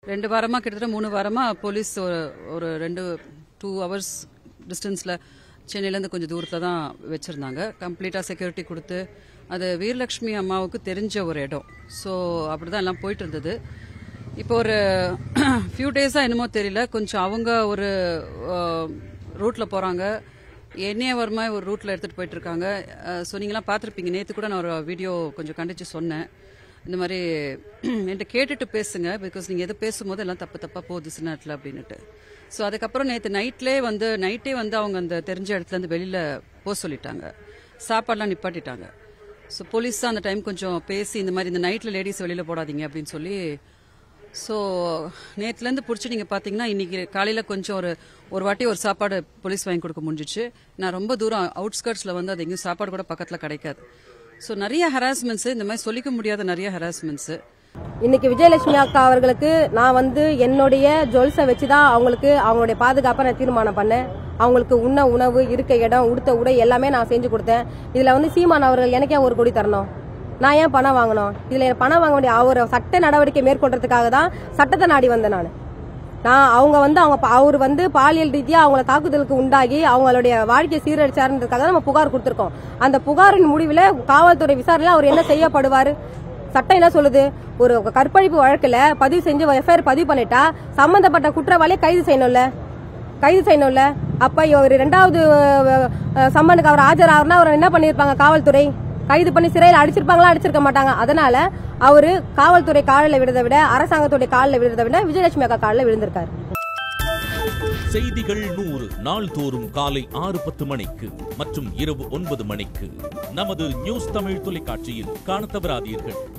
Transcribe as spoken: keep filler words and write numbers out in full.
ரெண்டு வாரமாக கிட்டத்தட்ட மூணு வாரமாக போலீஸ் ஒரு ஒரு ரெண்டு டூ ஹவர்ஸ் டிஸ்டன்ஸில் சென்னையிலேருந்து கொஞ்சம் தூரத்தில் தான் வச்சுருந்தாங்க. கம்ப்ளீட்டாக செக்யூரிட்டி கொடுத்து அது வீரலட்சுமி அம்மாவுக்கு தெரிஞ்ச ஒரு இடம். ஸோ அப்படி தான் எல்லாம் போயிட்டு இருந்தது. இப்போ ஒரு ஃபியூ டேஸாக என்னமோ தெரியல, கொஞ்சம் அவங்க ஒரு ரூட்டில் போகிறாங்க, என்னைய வருமா ஒரு ரூட்டில் எடுத்துகிட்டு போயிட்டு இருக்காங்க. ஸோ நீங்களாம் பார்த்துருப்பீங்க, நேற்று கூட நான் ஒரு வீடியோ கொஞ்சம் கண்டிச்சு சொன்னேன். இந்த மாதிரி என்கிட்ட கேட்டுட்டு பேசுங்க, பிகாஸ் நீங்கள் எது பேசும்போது எல்லாம் தப்பு தப்பாக போகுது சில நேரத்தில் அப்படின்னுட்டு. ஸோ அதுக்கப்புறம் நேற்று நைட்லேயே வந்து நைட்டே வந்து அவங்க அந்த தெரிஞ்ச இடத்துலேருந்து வெளியில் போக சொல்லிட்டாங்க, சாப்பாடெலாம் நிப்பாட்டிட்டாங்க. ஸோ போலீஸ் தான் அந்த டைம் கொஞ்சம் பேசி இந்த மாதிரி இந்த நைட்டில் லேடிஸ் வெளியில் போடாதீங்க அப்படின்னு சொல்லி. ஸோ நேற்றுலேருந்து பிடிச்சி நீங்கள் பார்த்தீங்கன்னா இன்றைக்கி காலையில் கொஞ்சம் ஒரு ஒரு வாட்டி ஒரு சாப்பாடு போலீஸ் வாங்கி கொடுக்க முடிஞ்சிச்சு. நான் ரொம்ப தூரம் அவுட்ஸ்கர்ட்ஸில் வந்து அது எங்கேயும் சாப்பாடு கூட பக்கத்தில் கிடைக்காது. ஸோ நிறைய ஹராஸ்மெண்ட்ஸு, இந்த மாதிரி சொல்லிக்க முடியாத நிறைய ஹராஸ்மெண்ட்ஸு. இன்னைக்கு விஜயலட்சுமி அக்கா அவர்களுக்கு நான் வந்து என்னுடைய ஜுவல்ஸை வச்சுதான் அவங்களுக்கு அவங்களுடைய பாதுகாப்பை நான் தீர்மானம் பண்ணேன். அவங்களுக்கு உண்ண உணவு, இருக்க இடம், உடுத்த உடை எல்லாமே நான் செஞ்சு கொடுத்தேன். இதுல வந்து சீமான் அவர்கள் எனக்கே ஒரு கோடி தரணும், நான் ஏன் பணம் வாங்கணும்? இதுல பணம் வாங்க வேண்டிய அவர் சட்ட நடவடிக்கை மேற்கொள்றதுக்காக தான் சட்டத்தை நாடி வந்தேன் நான். நான் அவங்க வந்து அவங்க அவர் வந்து பாலியல் ரீதியா அவங்கள தாக்குதலுக்கு உண்டாகி அவங்களுடைய வாழ்க்கையை சீரழிச்சாருன்றதுக்காக தான் நம்ம புகார் கொடுத்திருக்கோம். அந்த புகாரின் முடிவில் காவல்துறை விசாரணையில் அவர் என்ன செய்யப்படுவார்? சட்டம் என்ன சொல்லுது? ஒரு கற்பழிப்பு வழக்குல பதிவு செஞ்சு எஃப்ஐஆர் பதிவு பண்ணிட்டா சம்பந்தப்பட்ட குற்றவாளியை கைது செய்யணும்ல கைது செய்யணும்ல அப்ப இவர் இரண்டாவது சம்மனுக்கு அவர் ஆஜராகனா அவர் என்ன பண்ணிருப்பாங்க? காவல்துறை கைது பண்ணி சிறையில் அடிச்சிருப்பாங்களா? அடிச்சிருக்க மாட்டாங்க. அதனால அவரு காவல்துறை காலில் விழுறதை விட அரசாங்கத்துடைய காலில் விழுறதை விட விஜயலட்சுமி அக்கா காலில் விழுந்திருக்காரு. செய்திகள் நூறு நாள்தோறும் காலை ஆறு பத்து மணிக்கு மற்றும் இரவு ஒன்பது மணிக்கு நமது நியூஸ் தமிழ் தொலைக்காட்சியில் காணத் தவறாதீர்கள்.